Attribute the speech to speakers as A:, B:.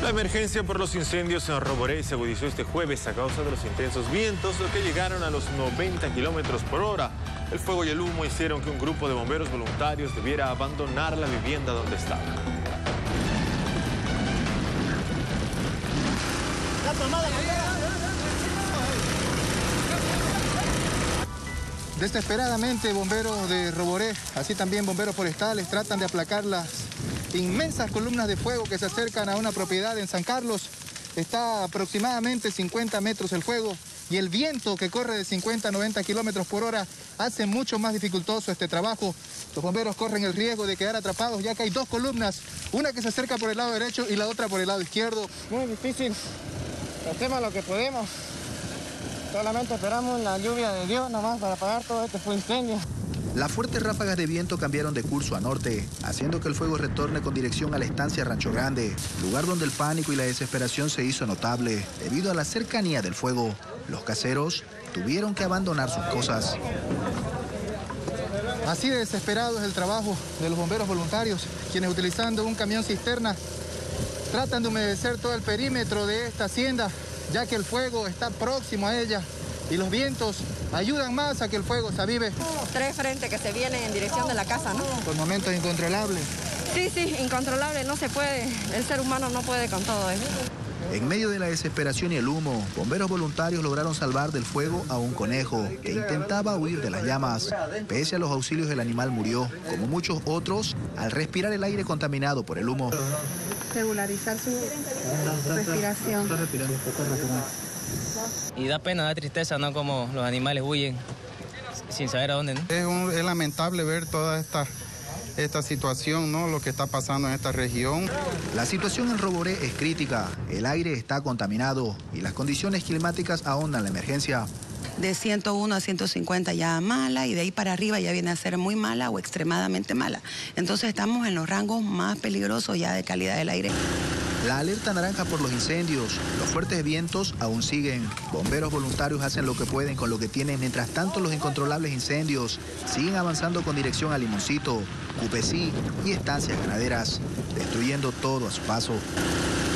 A: La emergencia por los incendios en Roboré se agudizó este jueves a causa de los intensos vientos que llegaron a los 90 kilómetros por hora. El fuego y el humo hicieron que un grupo de bomberos voluntarios debiera abandonar la vivienda donde estaba.
B: Desesperadamente, bomberos de Roboré, así también bomberos forestales, tratan de aplacar las inmensas columnas de fuego que se acercan a una propiedad en San Carlos. Está a aproximadamente 50 metros el fuego y el viento que corre de 50 a 90 kilómetros por hora hace mucho más dificultoso este trabajo. Los bomberos corren el riesgo de quedar atrapados ya que hay dos columnas, una que se acerca por el lado derecho y la otra por el lado izquierdo.
C: Muy difícil, hacemos lo que podemos. Solamente esperamos la lluvia de Dios nomás para apagar todo este incendio.
D: Las fuertes ráfagas de viento cambiaron de curso a norte, haciendo que el fuego retorne con dirección a la estancia Rancho Grande, lugar donde el pánico y la desesperación se hizo notable. Debido a la cercanía del fuego, los caseros tuvieron que abandonar sus cosas.
B: Así de desesperado es el trabajo de los bomberos voluntarios, quienes utilizando un camión cisterna tratan de humedecer todo el perímetro de esta hacienda, ya que el fuego está próximo a ella y los vientos ayudan más a que el fuego se avive.
E: 3 frentes que se vienen en dirección de la casa, ¿no?
B: Por momentos incontrolables.
E: Sí, incontrolable, no se puede. El ser humano no puede con todo eso.
D: En medio de la desesperación y el humo, bomberos voluntarios lograron salvar del fuego a un conejo que intentaba huir de las llamas. Pese a los auxilios, el animal murió, como muchos otros, al respirar el aire contaminado por el humo.
F: Regularizar su respiración.
G: Y da pena, da tristeza, ¿no? Como los animales huyen sin saber a dónde, ¿no?
H: Es lamentable ver toda esta situación, ¿no? Lo que está pasando en esta región.
D: La situación en Roboré es crítica. El aire está contaminado y las condiciones climáticas ahondan la emergencia.
I: De 101 a 150 ya mala y de ahí para arriba ya viene a ser muy mala o extremadamente mala. Entonces estamos en los rangos más peligrosos ya de calidad del aire.
D: La alerta naranja por los incendios, los fuertes vientos aún siguen. Bomberos voluntarios hacen lo que pueden con lo que tienen. Mientras tanto, los incontrolables incendios siguen avanzando con dirección a Limoncito, Cupecí y estancias ganaderas, destruyendo todo a su paso.